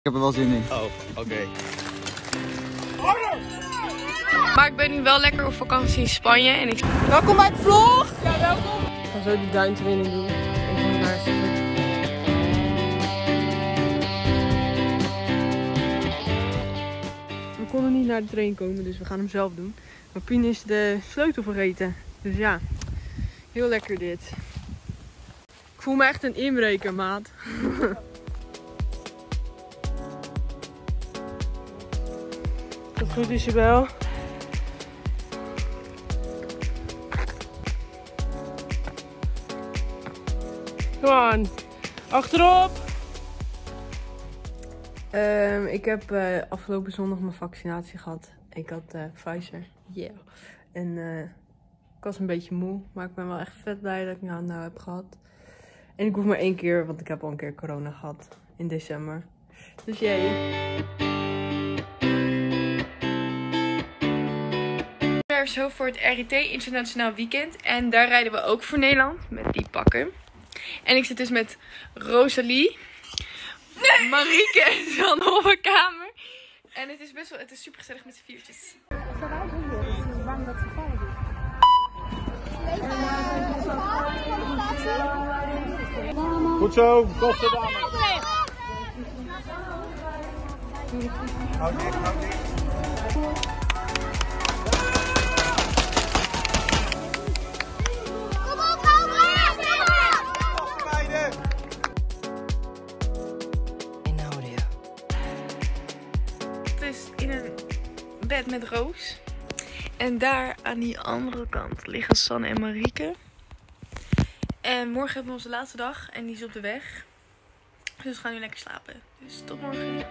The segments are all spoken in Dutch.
Ik heb er wel zin in. Oh, oké. Maar ik ben nu wel lekker op vakantie in Spanje en ik... Welkom bij het vlog! Ja, welkom! Ik ga zo die duintraining doen. Ik moet naar We konden niet naar de train komen, dus we gaan hem zelf doen. Maar Pien is de sleutel vergeten. Dus ja, heel lekker dit. Ik voel me echt een inbreker, maat. Dat goed, Isabel. Come on. Achterop! Ik heb afgelopen zondag mijn vaccinatie gehad. Ik had Pfizer. Yeah. En ik was een beetje moe. Maar ik ben wel echt vet blij dat ik nou heb gehad. En ik hoef maar 1 keer, want ik heb al een keer corona gehad. In december. Dus jij. Zo voor het RIT Internationaal Weekend. En daar rijden we ook voor Nederland met die pakken. En ik zit dus met Rosalie, Marieke en dan op een kamer. En het is het is super gezellig met z'n viertjes. Goed zo, kosten dames. Houd dicht, houd dicht. In een bed met Roos. En daar aan die andere kant liggen Sanne en Marieke. En morgen hebben we onze laatste dag en die is op de weg. Dus we gaan nu lekker slapen. Dus tot morgen.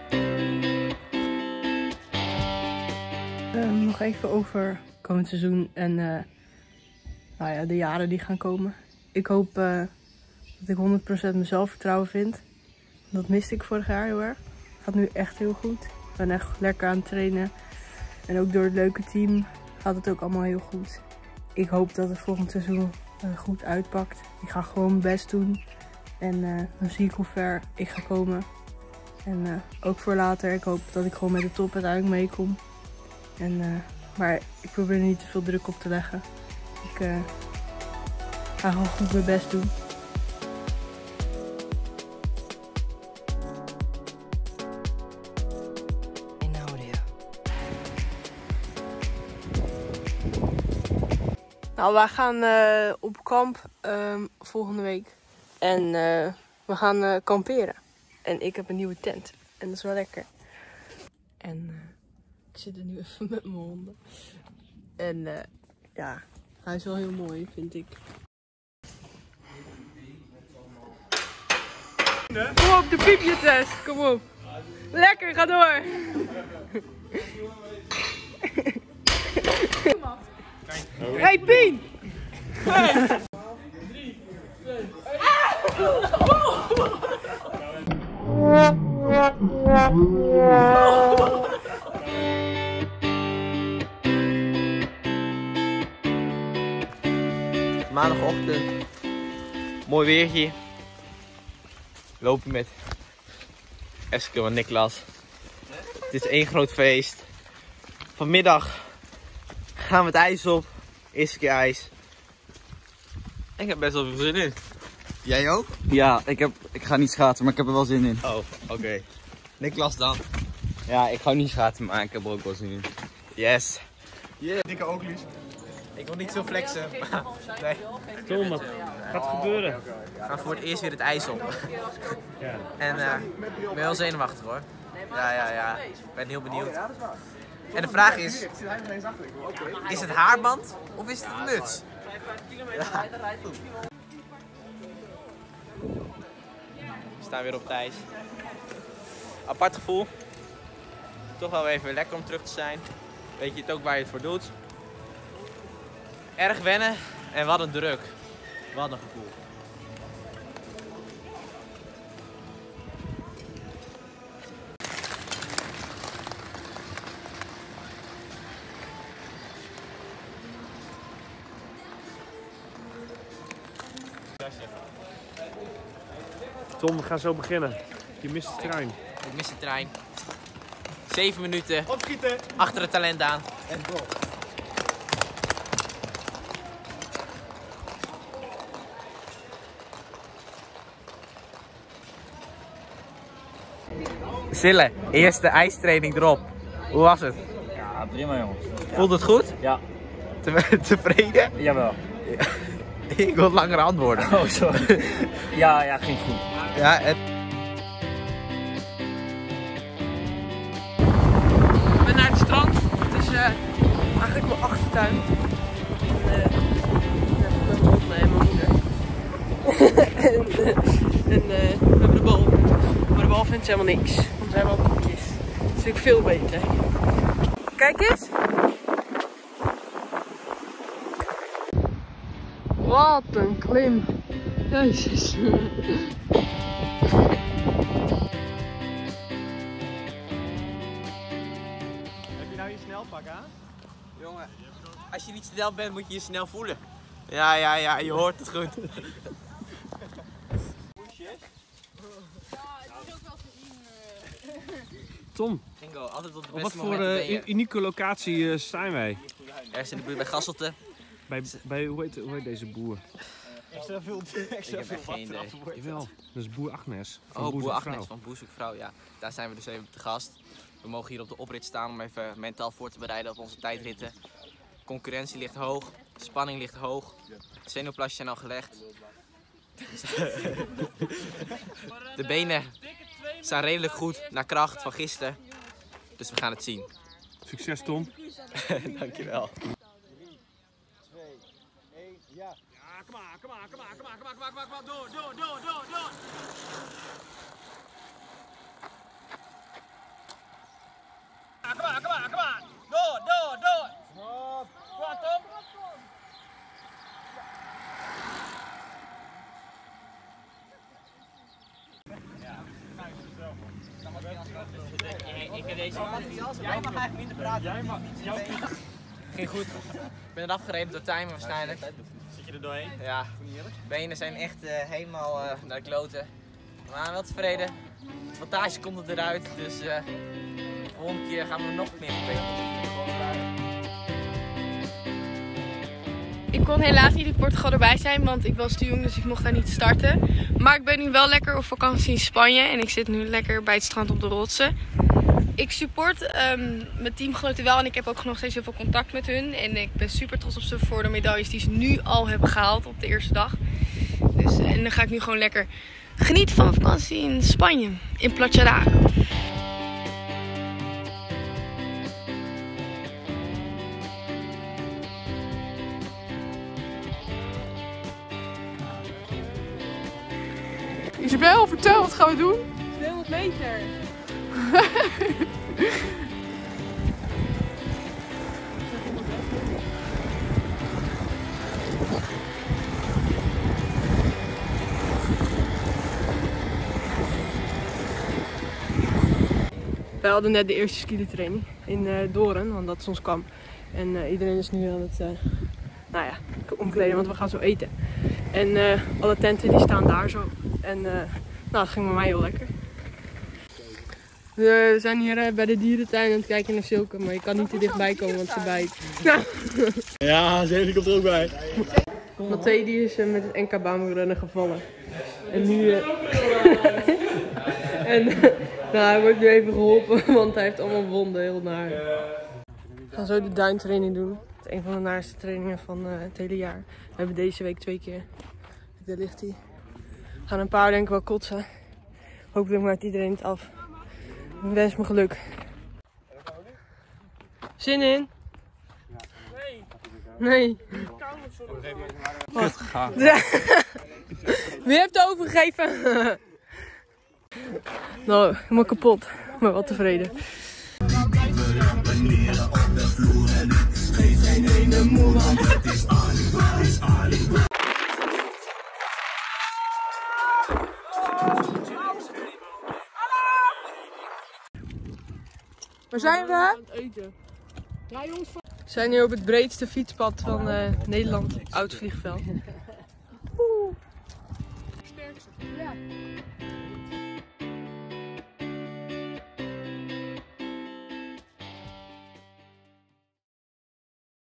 Nog even over komend seizoen en nou ja, de jaren die gaan komen. Ik hoop dat ik 100% mijn zelfvertrouwen vind. Dat miste ik vorig jaar heel erg. Gaat nu echt heel goed. Ik ben echt lekker aan het trainen. En ook door het leuke team gaat het ook allemaal heel goed. Ik hoop dat het volgend seizoen goed uitpakt. Ik ga gewoon mijn best doen. En dan zie ik hoe ver ik ga komen. En ook voor later. Ik hoop dat ik gewoon met de top uiteindelijk meekom. Maar ik probeer er niet te veel druk op te leggen. Ik ga gewoon goed mijn best doen. Nou, wij gaan op kamp volgende week. En we gaan kamperen. En ik heb een nieuwe tent. En dat is wel lekker. En ik zit er nu even met mijn honden. En ja, hij is wel heel mooi, vind ik. Kom op, de piepje-test. Kom op. Lekker, ga door. Hey Pien! Hey. 3, 2, 1. Maandagochtend. Mooi weertje. Lopen met Eske en Niklas. Het is 1 groot feest. Vanmiddag gaan we het ijs op. Eerste keer ijs. Ik heb best wel veel zin in. Jij ook? Ja, ik ga niet schaatsen, maar ik heb er wel zin in. Oh, oké. Niklas dan? Ja, ik ga niet schaatsen, maar ik heb er ook wel zin in. Yes. Yeah. Dikke oogjes. Ik wil niet zo flexen, maar nee. Tom, gaat gebeuren. We gaan voor het eerst weer het ijs op. Ja. En ik ben wel zenuwachtig hoor. Ja. Ik ben heel benieuwd. En de vraag is het haarband of is het een muts? Ja. We staan weer op het ijs. Apart gevoel. Toch wel even lekker om terug te zijn. Weet je het ook waar je het voor doet. Erg wennen en wat een druk. Wat een gevoel. Tom, we gaan zo beginnen. Je mist de trein. Ik mis de trein. 7 minuten. Opschieten. Achter het talent aan. En door. Sille, eerste ijstraining erop. Hoe was het? Ja, prima jongens. Voelt het goed? Ja. Tevreden? Jawel. Ik wil langer antwoorden. Oh, sorry. Ja, ging goed. Ja, het... Ik ben naar het strand. Het is eigenlijk mijn achtertuin. Met mijn hond en mijn moeder. en we hebben de bal. Maar de bal vindt ze helemaal niks. Want we hebben al koekjes. Dat is natuurlijk veel beter. Kijk eens. Wat een klim. Jezus. Heb je nou je snelpak aan? Jongen, als je niet snel bent moet je je snel voelen. Ja, je hoort het goed. Tom, Bingo, altijd op de op beste wat voor momenten ben je. unieke locatie zijn wij? Ergens in de buurt bij Gasselte. Bij hoe heet deze boer? Extra veel Ik heb echt geen idee. Jawel, dat is boer Agnes. Van Oh, Boer Boer Zoekt Vrouw. Agnes van Boer Zoekt Vrouw, ja. Daar zijn we dus even te gast. We mogen hier op de oprit staan om even mentaal voor te bereiden op onze tijdritten. Concurrentie ligt hoog, spanning ligt hoog, zenuwplasjes zijn al gelegd. De benen zijn redelijk goed naar kracht van gisteren, dus we gaan het zien. Succes Tom. Dankjewel. 3, 2, 1, ja. Ja, kom maar, door. Kom maar, door. Stop. Kom aan, Tom. Ik heb deze. Jij mag eigenlijk minder praten. Ging goed. Ik ben eraf gereden door timer waarschijnlijk. Zit je er doorheen? Ja, benen zijn echt helemaal naar de kloten. Maar wel tevreden. De wattage komt er eruit, dus de volgende keer gaan we nog meer verbeteren. Ik kon helaas niet in Portugal erbij zijn, want ik was te jong, dus ik mocht daar niet starten. Maar ik ben nu wel lekker op vakantie in Spanje en ik zit nu lekker bij het strand op de rotsen. Ik support mijn teamgenoten wel en ik heb ook nog steeds heel veel contact met hun. En ik ben super trots op ze voor de medailles die ze nu al hebben gehaald op de eerste dag. Dus, en dan ga ik nu gewoon lekker genieten van mijn vakantie in Spanje, in Platja d'Aro. Isabel, vertel, wat gaan we doen? 200 meter. Wij hadden net de eerste skitraining in Doorn, want dat is ons kamp. En iedereen is nu aan het omkleden, want we gaan zo eten. En alle tenten die staan daar zo. En dat ging bij mij heel lekker. We zijn hier bij de dierentuin aan het kijken naar Silke, maar je kan niet te dichtbij komen, want ze bijt. Ja, zeker komt er ook bij. Matthé die is met het NK baanrennen gevallen. En nu... hij wordt nu even geholpen, want hij heeft allemaal wonden, heel naar. We gaan zo de duintraining doen. Het is een van de naarste trainingen van het hele jaar. We hebben deze week 2 keer. Daar ligt hij. Gaan een paar denk ik wel kotsen. Hopelijk maakt iedereen het af. Ik wens me geluk. Zin in? Nee. Kut gegaan. Wie heeft het overgegeven? Nou, helemaal kapot. Maar wel tevreden. Waar zijn we? Aan het eten. Ja, jongens. We zijn hier op het breedste fietspad van Nederland, Oud Vliegveld.